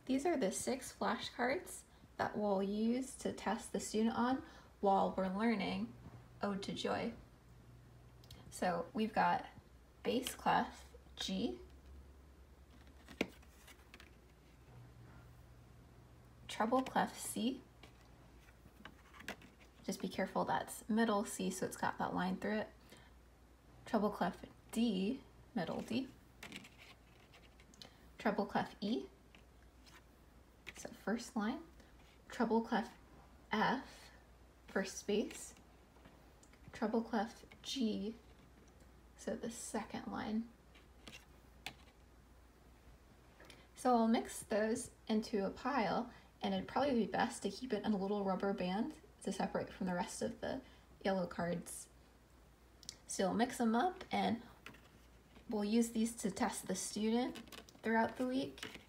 these are the 6 flashcards that we'll use to test the student on while we're learning Ode to Joy. So we've got bass clef G, treble clef C. Just be careful, that's middle C, so it's got that line through it. Treble clef D, middle D. Treble clef E, so first line. Treble clef F, first space. Treble clef G, so the second line. So I'll mix those into a pile, and it'd probably be best to keep it in a little rubber band to separate from the rest of the yellow cards. So we'll mix them up, and we'll use these to test the student throughout the week.